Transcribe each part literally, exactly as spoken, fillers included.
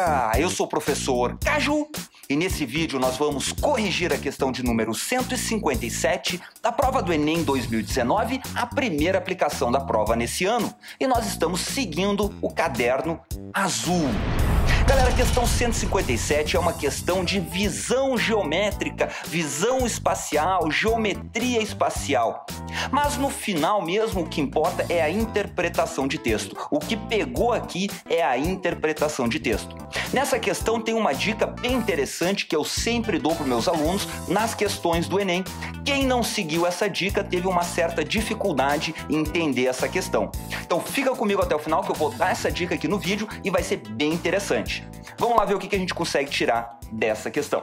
galera, eu sou o professor Caju e nesse vídeo nós vamos corrigir a questão de número cento e cinquenta e sete da prova do Enem dois mil e dezenove, a primeira aplicação da prova nesse ano, e nós estamos seguindo o caderno azul. Galera, a questão cento e cinquenta e sete é uma questão de visão geométrica, visão espacial, geometria espacial. Mas no final mesmo o que importa é a interpretação de texto. O que pegou aqui é a interpretação de texto. Nessa questão tem uma dica bem interessante que eu sempre dou para os meus alunos nas questões do Enem. Quem não seguiu essa dica teve uma certa dificuldade em entender essa questão. Então fica comigo até o final que eu vou dar essa dica aqui no vídeo e vai ser bem interessante. Vamos lá ver o que a gente consegue tirar dessa questão.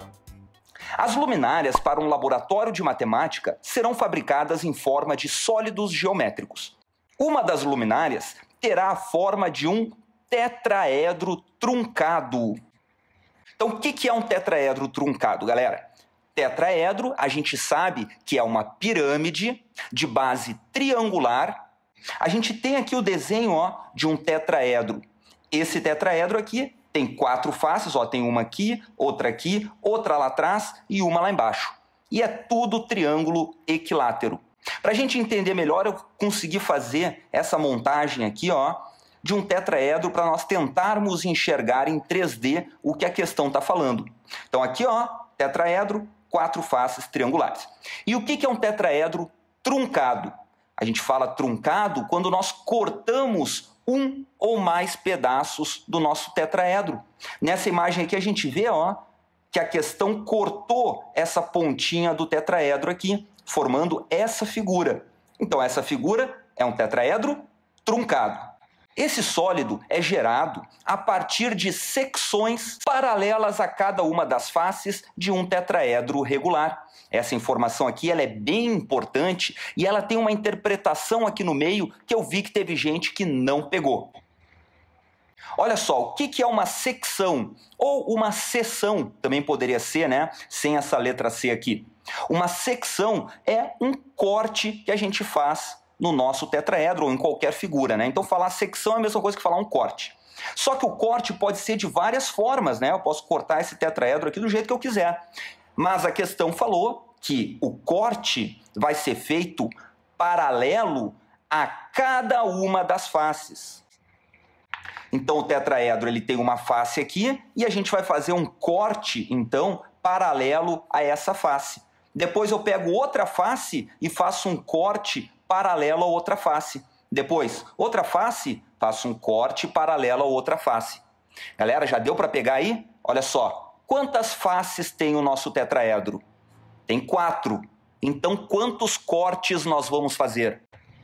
As luminárias para um laboratório de matemática serão fabricadas em forma de sólidos geométricos. Uma das luminárias terá a forma de um tetraedro truncado. Então, o que é um tetraedro truncado, galera? Tetraedro, a gente sabe que é uma pirâmide de base triangular. A gente tem aqui o desenho ó, de um tetraedro. Esse tetraedro aqui tem quatro faces, ó, tem uma aqui, outra aqui, outra lá atrás e uma lá embaixo. E é tudo triângulo equilátero. Para a gente entender melhor, eu consegui fazer essa montagem aqui ó, de um tetraedro para nós tentarmos enxergar em três D o que a questão está falando. Então aqui, ó, tetraedro, quatro faces triangulares. E o que é um tetraedro truncado? A gente fala truncado quando nós cortamos um ou mais pedaços do nosso tetraedro. Nessa imagem aqui a gente vê ó, que a questão cortou essa pontinha do tetraedro aqui, formando essa figura. Então essa figura é um tetraedro truncado. Esse sólido é gerado a partir de secções paralelas a cada uma das faces de um tetraedro regular. Essa informação aqui ela é bem importante e ela tem uma interpretação aqui no meio que eu vi que teve gente que não pegou. Olha só, o que é uma secção? Ou uma seção, também poderia ser, né? Sem essa letra C aqui. Uma secção é um corte que a gente faz no nosso tetraedro ou em qualquer figura, né? Então falar secção é a mesma coisa que falar um corte. Só que o corte pode ser de várias formas, né? Eu posso cortar esse tetraedro aqui do jeito que eu quiser. Mas a questão falou que o corte vai ser feito paralelo a cada uma das faces. Então o tetraedro ele tem uma face aqui e a gente vai fazer um corte, então, paralelo a essa face. Depois eu pego outra face e faço um corte paralelo a outra face. Depois, outra face, faço um corte paralelo a outra face. Galera, já deu para pegar aí? Olha só, quantas faces tem o nosso tetraedro? Tem quatro. Então, quantos cortes nós vamos fazer?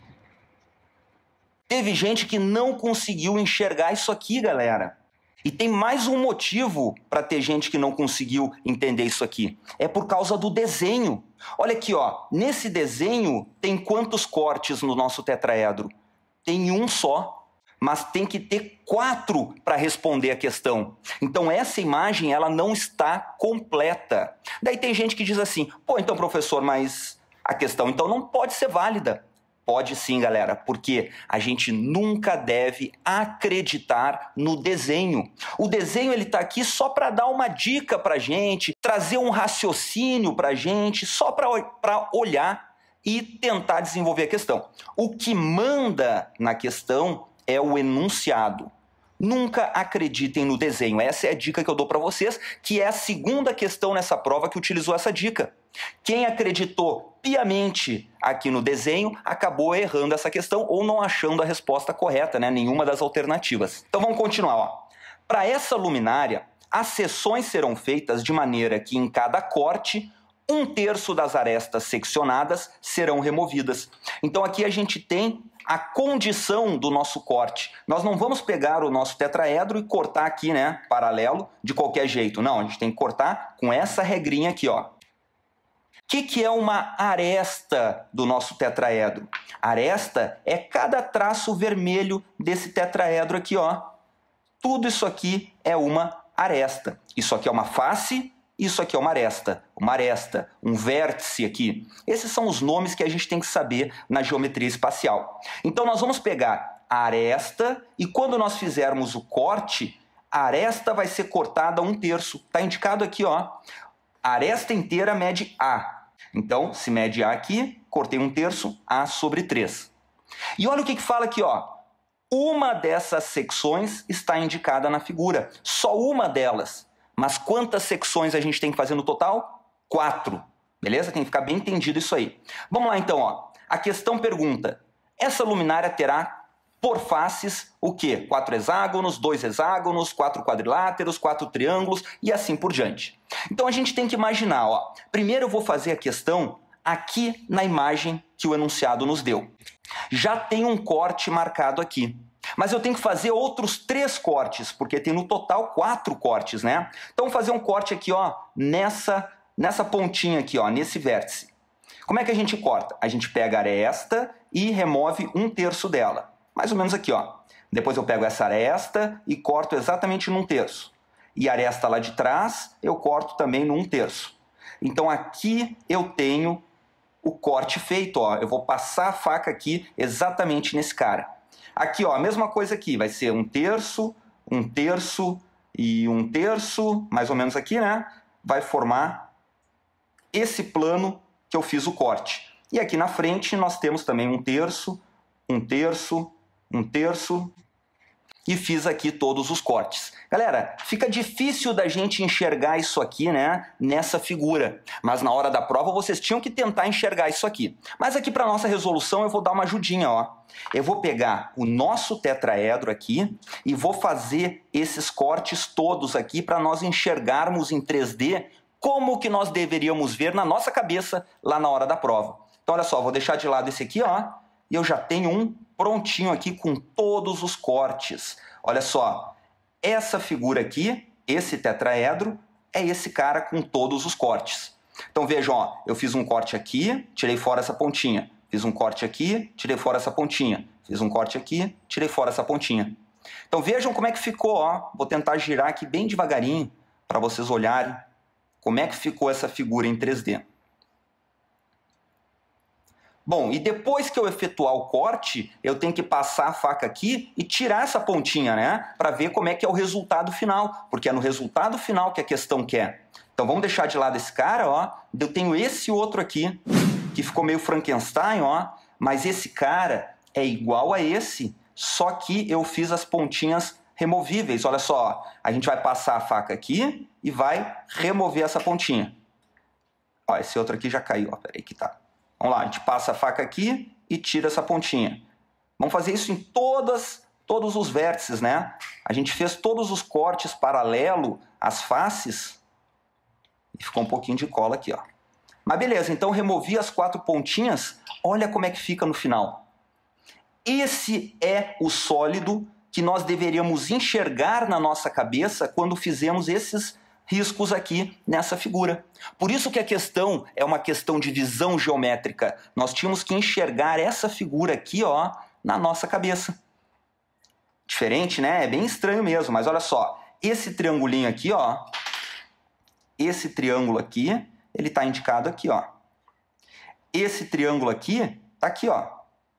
Teve gente que não conseguiu enxergar isso aqui, galera. E tem mais um motivo para ter gente que não conseguiu entender isso aqui. É por causa do desenho. Olha aqui, ó. Nesse desenho tem quantos cortes no nosso tetraedro? Tem um só, mas tem que ter quatro para responder a questão. Então essa imagem ela não está completa. Daí tem gente que diz assim, pô, então professor, mas a questão então não pode ser válida. Pode sim, galera, porque a gente nunca deve acreditar no desenho. O desenho ele está aqui só para dar uma dica para a gente, trazer um raciocínio para a gente, só para olhar e tentar desenvolver a questão. O que manda na questão é o enunciado. Nunca acreditem no desenho. Essa é a dica que eu dou para vocês, que é a segunda questão nessa prova que utilizou essa dica. Quem acreditou piamente aqui no desenho acabou errando essa questão ou não achando a resposta correta, né? Nenhuma das alternativas. Então vamos continuar. Para essa luminária, as seções serão feitas de maneira que em cada corte, um terço das arestas seccionadas serão removidas. Então aqui a gente tem a condição do nosso corte. Nós não vamos pegar o nosso tetraedro e cortar aqui, né, paralelo, de qualquer jeito. Não, a gente tem que cortar com essa regrinha aqui, ó. O que, que é uma aresta do nosso tetraedro? Aresta é cada traço vermelho desse tetraedro aqui, ó. Tudo isso aqui é uma aresta. Isso aqui é uma face, isso aqui é uma aresta. Uma aresta, um vértice aqui. Esses são os nomes que a gente tem que saber na geometria espacial. Então nós vamos pegar a aresta e quando nós fizermos o corte, a aresta vai ser cortada um terço. Está indicado aqui, ó. A aresta inteira mede A. Então, se mede A aqui, cortei um terço, A sobre três. E olha o que que fala aqui, ó. Uma dessas secções está indicada na figura. Só uma delas. Mas quantas secções a gente tem que fazer no total? Quatro. Beleza? Tem que ficar bem entendido isso aí. Vamos lá, então, ó. A questão pergunta, essa luminária terá por faces, o quê? Quatro hexágonos, dois hexágonos, quatro quadriláteros, quatro triângulos e assim por diante. Então a gente tem que imaginar, ó. Primeiro eu vou fazer a questão aqui na imagem que o enunciado nos deu. Já tem um corte marcado aqui. Mas eu tenho que fazer outros três cortes, porque tem no total quatro cortes, né? Então vou fazer um corte aqui, ó, nessa, nessa pontinha aqui, ó, nesse vértice. Como é que a gente corta? A gente pega a aresta e remove um terço dela. Mais ou menos aqui, ó. Depois eu pego essa aresta e corto exatamente num terço. E a aresta lá de trás eu corto também num terço. Então aqui eu tenho o corte feito, ó. Eu vou passar a faca aqui exatamente nesse cara. Aqui, ó, a mesma coisa aqui. Vai ser um terço, um terço e um terço, mais ou menos aqui, né? Vai formar esse plano que eu fiz o corte. E aqui na frente nós temos também um terço, um terço, um terço, e fiz aqui todos os cortes. Galera, fica difícil da gente enxergar isso aqui, né, nessa figura, mas na hora da prova vocês tinham que tentar enxergar isso aqui. Mas aqui para nossa resolução eu vou dar uma ajudinha, ó. Eu vou pegar o nosso tetraedro aqui e vou fazer esses cortes todos aqui para nós enxergarmos em três D como que nós deveríamos ver na nossa cabeça lá na hora da prova. Então olha só, vou deixar de lado esse aqui, ó, e eu já tenho um prontinho aqui com todos os cortes. Olha só, essa figura aqui, esse tetraedro, é esse cara com todos os cortes. Então vejam, ó, eu fiz um corte aqui, tirei fora essa pontinha. Fiz um corte aqui, tirei fora essa pontinha. Fiz um corte aqui, tirei fora essa pontinha. Então vejam como é que ficou, ó. Vou tentar girar aqui bem devagarinho para vocês olharem como é que ficou essa figura em três D. Bom, e depois que eu efetuar o corte, eu tenho que passar a faca aqui e tirar essa pontinha, né? Para ver como é que é o resultado final, porque é no resultado final que a questão quer. Então vamos deixar de lado esse cara, ó. Eu tenho esse outro aqui, que ficou meio Frankenstein, ó. Mas esse cara é igual a esse, só que eu fiz as pontinhas removíveis. Olha só, ó. A gente vai passar a faca aqui e vai remover essa pontinha. Ó, esse outro aqui já caiu, ó. Peraí que tá. Vamos lá, a gente passa a faca aqui e tira essa pontinha. Vamos fazer isso em todas, todos os vértices, né? A gente fez todos os cortes paralelo às faces e ficou um pouquinho de cola aqui, ó. Mas beleza, então removi as quatro pontinhas. Olha como é que fica no final. Esse é o sólido que nós deveríamos enxergar na nossa cabeça quando fizemos esses riscos aqui nessa figura. Por isso que a questão é uma questão de visão geométrica. Nós tínhamos que enxergar essa figura aqui, ó, na nossa cabeça. Diferente, né? É bem estranho mesmo, mas olha só. Esse triangulinho aqui, ó, esse triângulo aqui, ele está indicado aqui, ó. Esse triângulo aqui, tá aqui, ó.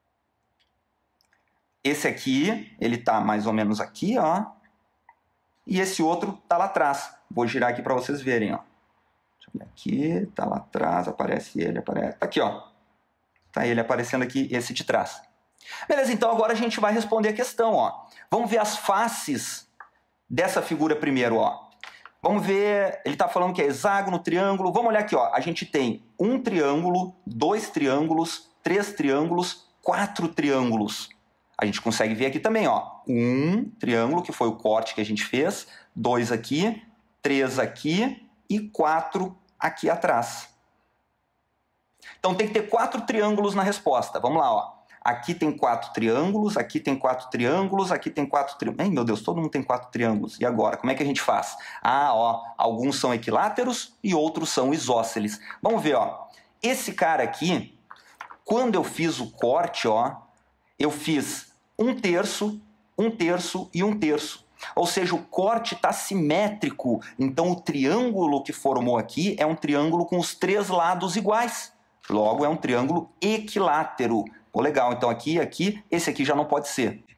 Esse aqui, ele tá mais ou menos aqui, ó. E esse outro tá lá atrás. Vou girar aqui para vocês verem, ó. Deixa eu ver aqui, tá lá atrás, aparece ele, aparece... Tá aqui, ó. Tá ele aparecendo aqui, esse de trás. Beleza, então agora a gente vai responder a questão, ó. Vamos ver as faces dessa figura primeiro, ó. Vamos ver, ele tá falando que é hexágono, triângulo. Vamos olhar aqui, ó. A gente tem um triângulo, dois triângulos, três triângulos, quatro triângulos. A gente consegue ver aqui também, ó. Um triângulo, que foi o corte que a gente fez. Dois aqui, três aqui e quatro aqui atrás. Então tem que ter quatro triângulos na resposta. Vamos lá, ó. Aqui tem quatro triângulos, aqui tem quatro triângulos, aqui tem quatro triângulos. Ai, meu Deus, todo mundo tem quatro triângulos. E agora, como é que a gente faz? Ah, ó, alguns são equiláteros e outros são isósceles. Vamos ver, ó. Esse cara aqui, quando eu fiz o corte, ó, eu fiz um terço, um terço e um terço. Ou seja, o corte está simétrico. Então, o triângulo que formou aqui é um triângulo com os três lados iguais. Logo, é um triângulo equilátero. Pô, legal. Então, aqui, aqui, esse aqui já não pode ser.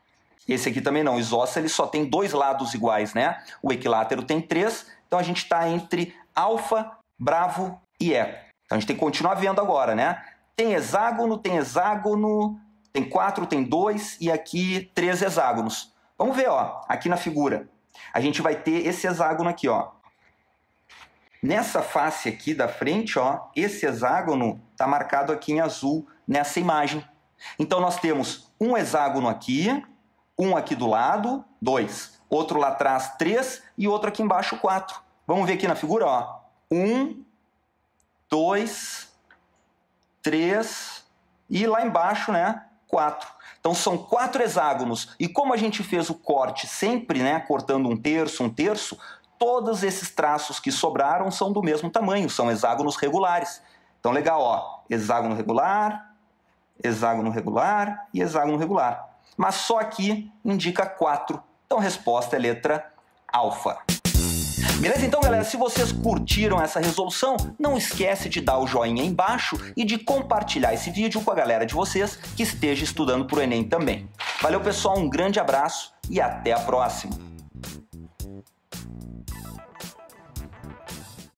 Esse aqui também não, o isósceles só tem dois lados iguais, né? O equilátero tem três, então a gente está entre alfa, bravo e eco. Então a gente tem que continuar vendo agora, né? Tem hexágono, tem hexágono, tem quatro, tem dois e aqui três hexágonos. Vamos ver, ó, aqui na figura. A gente vai ter esse hexágono aqui, ó. Nessa face aqui da frente, ó, esse hexágono está marcado aqui em azul nessa imagem. Então nós temos um hexágono aqui, um aqui do lado, dois. Outro lá atrás, três e outro aqui embaixo, quatro. Vamos ver aqui na figura, ó. Um, dois, três e lá embaixo, né, quatro. Então são quatro hexágonos. E como a gente fez o corte sempre, né, cortando um terço, um terço, todos esses traços que sobraram são do mesmo tamanho, são hexágonos regulares. Então legal, ó, hexágono regular, hexágono regular e hexágono regular. Mas só aqui indica quatro. Então a resposta é letra alfa. Beleza? Então, galera, se vocês curtiram essa resolução, não esquece de dar o joinha aí embaixo e de compartilhar esse vídeo com a galera de vocês que esteja estudando para o Enem também. Valeu, pessoal, um grande abraço e até a próxima!